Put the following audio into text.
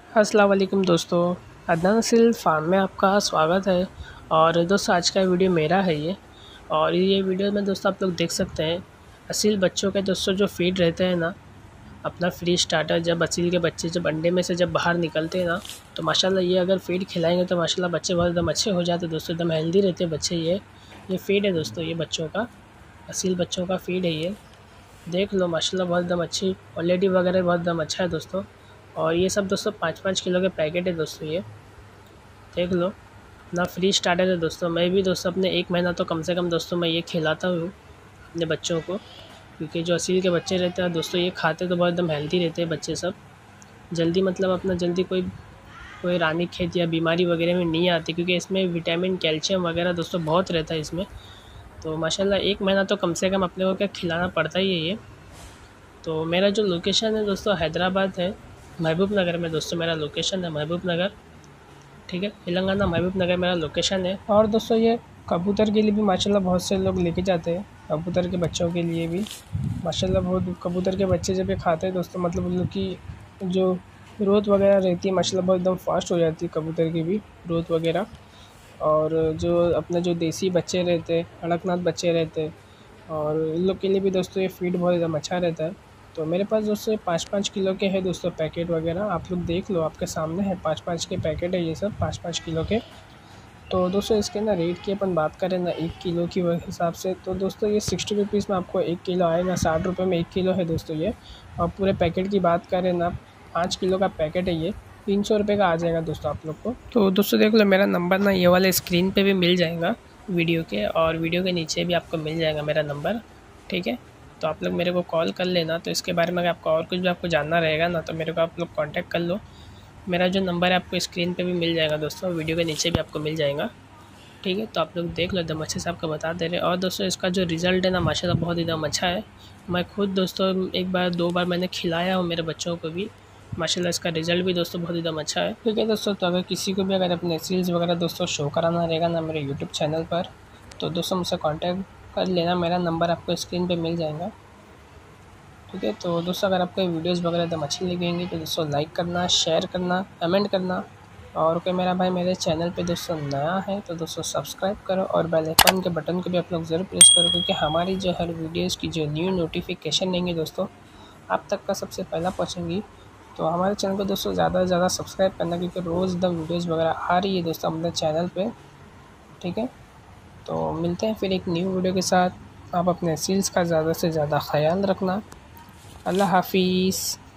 अस्सलाम वालेकुम दोस्तों, अदनान असील फार्म में आपका स्वागत है। और दोस्तों आज का वीडियो मेरा है ये। और ये वीडियो में दोस्तों आप लोग देख सकते हैं असील बच्चों के दोस्तों जो फीड रहते हैं ना, अपना फ्री स्टार्टर। जब असील के बच्चे जब अंडे में से जब बाहर निकलते हैं ना, तो माशाल्लाह ये अगर फीड खिलाएंगे तो माशाल्लाह बच्चे बहुत एकदम अच्छे हो जाते हैं दोस्तों, एकदम हेल्दी रहते हैं बच्चे। ये फीड है दोस्तों, ये बच्चों का असील बच्चों का फीड है ये। देख लो माशाल्लाह बहुत एकदम अच्छी क्वालिटी वगैरह बहुत एकदम अच्छा है दोस्तों। और ये सब दोस्तों 5-5 किलो के पैकेट है दोस्तों। ये देख लो ना, फ्री स्टार्टर है दोस्तों। मैं भी दोस्तों अपने 1 महीना तो कम से कम दोस्तों मैं ये खिलाता हूँ अपने बच्चों को, क्योंकि जो असील के बच्चे रहते हैं दोस्तों ये खाते तो बहुत एकदम हेल्दी रहते हैं बच्चे सब। जल्दी मतलब अपना जल्दी कोई कोई रानीखेत या बीमारी वगैरह में नहीं आती, क्योंकि इसमें विटामिन कैल्शियम वगैरह दोस्तों बहुत रहता है इसमें। तो माशाल्लाह 1 महीना तो कम से कम अपने को क्या खिलाना पड़ता ही है ये। तो मेरा जो लोकेशन है दोस्तों हैदराबाद है, महबूब नगर में दोस्तों मेरा लोकेशन है, महबूब नगर। ठीक है, तेलंगाना महबूब नगर मेरा लोकेशन है। और दोस्तों ये कबूतर के लिए भी माशाल्लाह बहुत से लोग लेके जाते हैं, कबूतर के बच्चों के लिए भी माशाल्लाह। बहुत कबूतर के बच्चे जब ये खाते हैं दोस्तों, मतलब उन लोग की जो ग्रोथ वगैरह रहती है माशाल्लाह बहुत एकदम फास्ट हो जाती है कबूतर की भी ग्रोथ वगैरह। और जो अपने जो देसी बच्चे रहते हैं, कड़कनाथ बच्चे रहते हैं, और इन लोग के लिए भी दोस्तों ये फीड बहुत एकदम अच्छा रहता है। तो मेरे पास दोस्तों 5-5 किलो के है दोस्तों पैकेट वगैरह, आप लोग देख लो, आपके सामने है 5-5 के पैकेट है ये सब 5-5 किलो के। तो दोस्तों इसके ना रेट की अपन बात करें ना 1 किलो की हिसाब से, तो दोस्तों ये 60 रुपीज़ में आपको 1 किलो आएगा, 60 रुपये में 1 किलो है दोस्तों ये। और पूरे पैकेट की बात करें ना, 5 किलो का पैकेट है ये, 300 रुपये का आ जाएगा दोस्तों आप लोग को। तो दोस्तों देख लो मेरा नंबर ना ये वाले स्क्रीन पे भी मिल जाएगा वीडियो के, और वीडियो के नीचे भी आपको मिल जाएगा मेरा नंबर। ठीक है, तो आप लोग मेरे को कॉल कर लेना। तो इसके बारे में अगर आपको और कुछ भी आपको जानना रहेगा ना, तो मेरे को आप लोग कांटेक्ट कर लो। मेरा जो नंबर है आपको स्क्रीन पे भी मिल जाएगा दोस्तों, वीडियो के नीचे भी आपको मिल जाएगा। ठीक है, तो आप लोग देख लो, एकदम अच्छे से आपको बता दे रहे हैं। और दोस्तों इसका जो रिज़ल्ट है ना माशाल्लाह बहुत एकदम अच्छा है। मैं खुद दोस्तों 1 बार 2 बार मैंने खिलाया हूँ मेरे बच्चों को भी, माशाल्लाह इसका रिज़ल्ट भी दोस्तों बहुत एकदम अच्छा है। ठीक है दोस्तों, तो अगर किसी को भी अगर अपने सेल्स वगैरह दोस्तों शो कराना रहेगा ना मेरे यूट्यूब चैनल पर, तो दोस्तों मुझसे कॉन्टैक्ट कर लेना, मेरा नंबर आपको स्क्रीन पर मिल जाएगा। ठीक है, तो दोस्तों अगर आपको वीडियोस वगैरह एकदम अच्छी लगेंगी तो दोस्तों लाइक करना, शेयर करना, कमेंट करना। और कोई मेरा भाई मेरे चैनल पे दोस्तों नया है तो दोस्तों सब्सक्राइब करो, और बेल आइकन के बटन को भी आप लोग ज़रूर प्रेस करो, क्योंकि हमारी जो हर वीडियोस की जो न्यू नोटिफिकेशन देंगे दोस्तों आप तक का सबसे पहला पहुँचेंगी। तो हमारे चैनल को दोस्तों ज़्यादा से ज़्यादा सब्सक्राइब करना, क्योंकि रोज़ द वीडियोज़ वगैरह आ रही है दोस्तों अपने चैनल पर। ठीक है, तो मिलते हैं फिर एक न्यू वीडियो के साथ। आप अपने सेल्स का ज़्यादा से ज़्यादा ख्याल रखना। अल्लाह हाफिज़।